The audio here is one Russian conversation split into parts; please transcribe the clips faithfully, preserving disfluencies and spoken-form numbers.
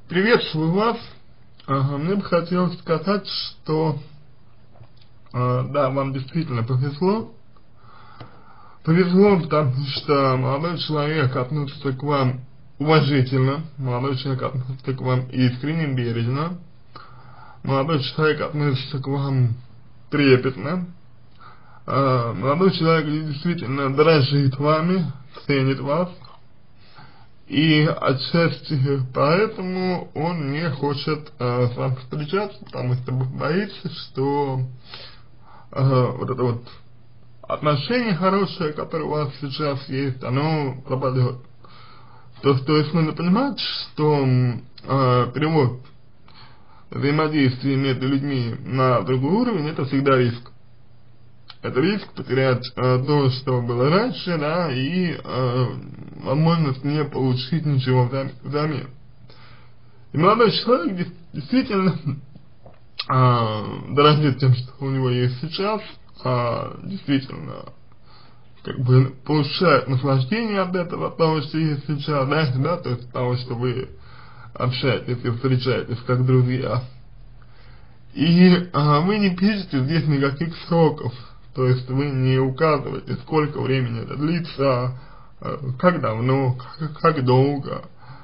Приветствую вас. Ага, мне бы хотелось сказать, что э, да, вам действительно повезло. Повезло, потому что молодой человек относится к вам уважительно, молодой человек относится к вам искренне, бережно, молодой человек относится к вам трепетно, э, молодой человек действительно дорожит вами, ценит вас. И отчасти поэтому он не хочет э, с вами встречаться, потому что боится, что э, вот это вот отношение хорошее, которое у вас сейчас есть, оно пропадет. То, то есть нужно понимать, что э, перевод взаимодействия между людьми на другой уровень — это всегда риск. Это риск потерять э, то, что было раньше, да, и э, возможность не получить ничего взамен. И молодой человек действительно э, дорожит тем, что у него есть сейчас, э, действительно, как бы получает наслаждение от этого, от того, что есть сейчас, да, да, то есть от того, что вы общаетесь и встречаетесь как друзья. И э, вы не пишете здесь никаких сроков. То есть вы не указываете, сколько времени это длится, как давно, как, как долго.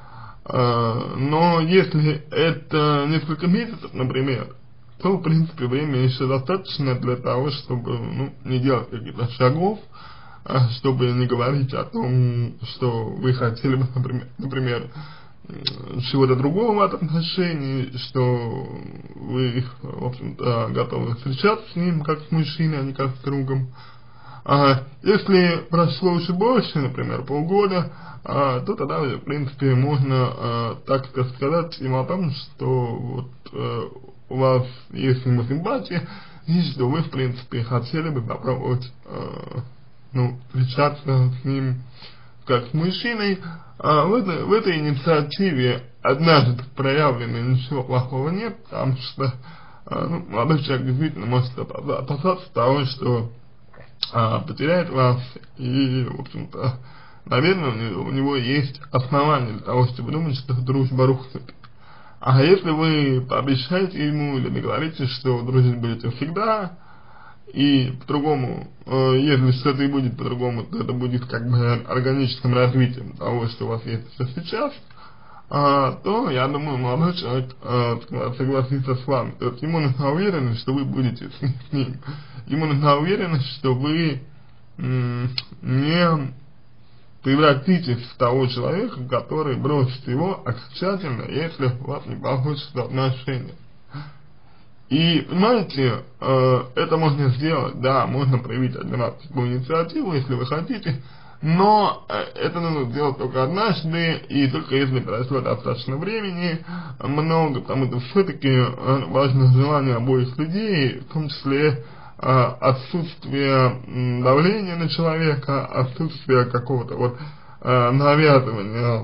Но если это несколько месяцев, например, то в принципе время еще достаточно для того, чтобы ну, не делать каких-то шагов, чтобы не говорить о том, что вы хотели бы, например, например чего-то другого в отношении, что вы, в общем-то, готовы встречаться с ним как с мужчиной, а не как с другом. А если прошло уже больше, например, полгода, а, то тогда, в принципе, можно, а, так сказать им о том, что вот, а, у вас есть к нему симпатия, и что вы, в принципе, хотели бы попробовать, а, ну, встречаться с ним как с мужчиной. А в, этой, в этой инициативе однажды проявленной ничего плохого нет, потому что а, ну, молодой человек действительно может опасаться того, что а, потеряет вас, и, в общем-то, наверное, у него, у него есть основания для того, чтобы думать, что дружба рухнет. А если вы пообещаете ему или договоритесь, что дружить будете всегда, и по-другому, э, если что-то и будет по-другому, то это будет как бы органическим развитием того, что у вас есть сейчас, э, то, я думаю, молодой человек э, согласится с вами. То есть ему нужна уверенность, что вы будете с ним. С ним. Ему нужна уверенность, что вы э, не превратитесь в того человека, который бросит его окончательно, если у вас не получится отношения. И, понимаете, э, это можно сделать, да, можно проявить один раз такую инициативу, если вы хотите, но э, это нужно сделать только однажды, и только если прошло достаточно времени, много, потому что все-таки э, важно желание обоих людей, в том числе э, отсутствие э, давления на человека, отсутствие какого-то вот э, навязывания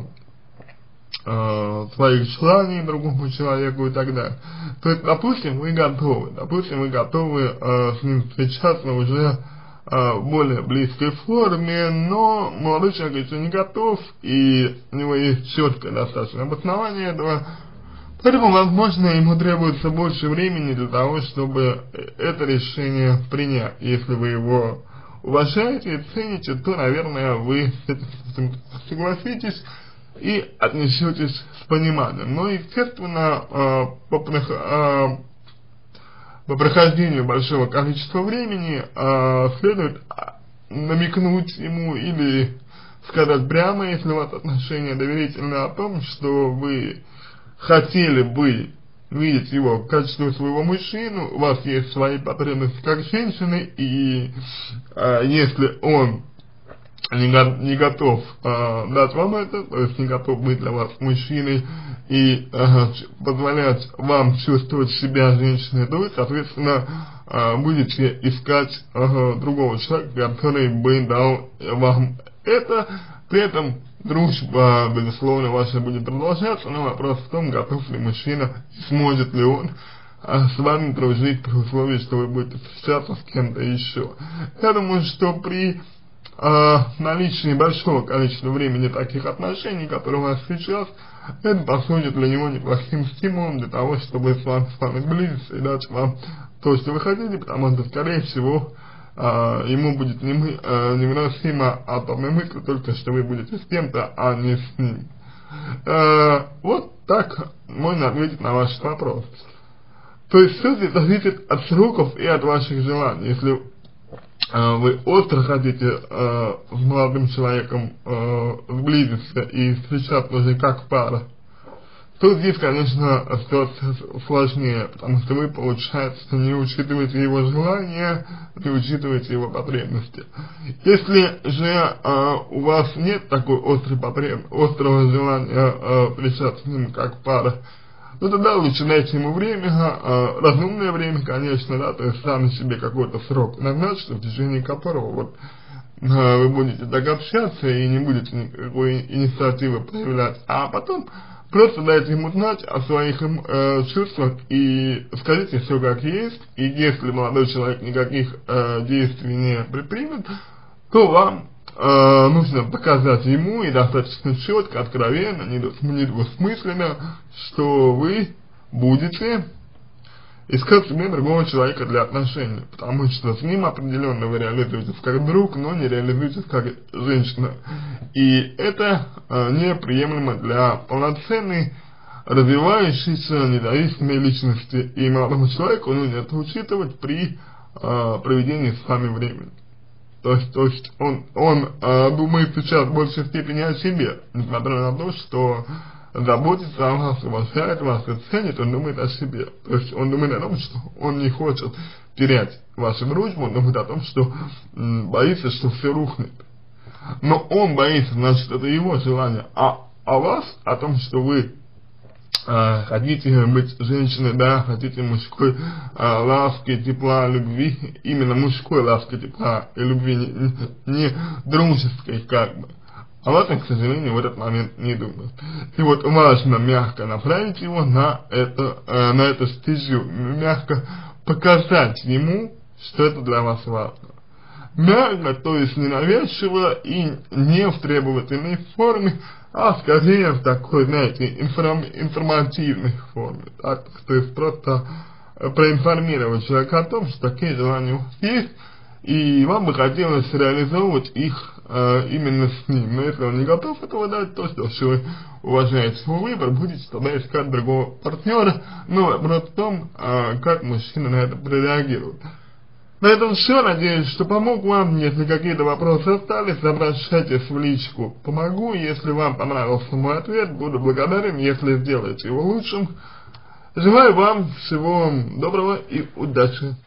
своих желаний другому человеку и так далее. То есть, допустим, вы готовы, допустим, вы готовы э, с ним встречаться уже э, в более близкой форме, но молодой человек еще не готов, и у него есть четкое достаточно обоснование этого, поэтому, возможно, ему требуется больше времени для того, чтобы это решение принять. Если вы его уважаете и цените, то, наверное, вы с этим согласитесь и отнесетесь с пониманием. Но, естественно, э, по, э, по прохождению большого количества времени э, следует намекнуть ему или сказать прямо, если у вас отношения доверительные, о том, что вы хотели бы видеть его в качестве своего мужчину, у вас есть свои потребности как женщины, и э, если он Не, не готов э, дать вам это, то есть не готов быть для вас мужчиной и э, позволять вам чувствовать себя женщиной, то вы, соответственно, э, будете искать э, другого человека, который бы дал вам это. При этом дружба, безусловно, ваша будет продолжаться, но вопрос в том, готов ли мужчина, сможет ли он э, с вами дружить при условии, что вы будете встречаться с кем-то еще. Я думаю, что при э, наличие большого количества времени таких отношений, которые у вас сейчас, это послужит для него неплохим стимулом для того, чтобы с вами, с вами сблизиться и дать вам то, что вы хотите, потому что, скорее всего, э, ему будет немы, э, невыносимо от одной мысли только, что вы будете с кем-то, а не с ним. Э, вот так можно ответить на ваш вопрос. То есть все здесь зависит от сроков и от ваших желаний. Если э, вы остро хотите э, с молодым человеком э, сблизиться и встречаться уже как пара, то здесь, конечно, ситуация сложнее, потому что вы, получается, не учитываете его желания, не учитываете его потребности. Если же э, у вас нет такой острой потребности, острого желания э, встречаться с ним как пара, ну тогда лучше дайте ему время, э, разумное время, конечно, да, то есть сами себе какой-то срок назначить, в течение которого вот э, вы будете так общаться и не будете никакой инициативы проявлять, а потом просто дайте ему знать о своих э, чувствах и скажите все как есть, и если молодой человек никаких э, действий не предпримет, то вам э, нужно показать ему и достаточно четко, откровенно, недвусмысленно, что вы будете искать себе другого человека для отношений, потому что с ним определенно вы реализуетесь как друг, но не реализуетесь как женщина. И это э, неприемлемо для полноценной, развивающейся, независимой личности. И молодому человеку нужно это учитывать при э, проведении с вами времени. То есть, то есть он, он э, думает сейчас в большей степени о себе, несмотря на то, что заботится о вас, уважает вас и ценит, он думает о себе. То есть он думает о том, что он не хочет терять вашу дружбу, он думает о том, что м, боится, что все рухнет. Но он боится, значит, это его желание, а о вас, о том, что вы э, хотите быть женщиной, да, хотите мужской э, ласки, тепла, любви, именно мужской ласки, тепла и любви, не, не дружеской, как бы. А вот он, к сожалению, в этот момент не думает. И вот важно мягко направить его на это, э, на эту стезю, мягко показать ему, что это для вас важно. Мягко, то есть ненавязчиво и не в требовательной форме, а скорее в такой, знаете, информ, информативной форме. Так, то есть просто проинформировать человека о том, что такие желания у вас есть, и вам бы хотелось реализовывать их э, именно с ним. Но если он не готов этого дать, то что, что вы уважаете его выбор, будете тогда искать другого партнера. Но вопрос в том, э, как мужчина на это прореагирует. На этом все. Надеюсь, что помог вам. Если какие-то вопросы остались, обращайтесь в личку. Помогу. Если вам понравился мой ответ, буду благодарен, если сделаете его лучшим. Желаю вам всего доброго и удачи.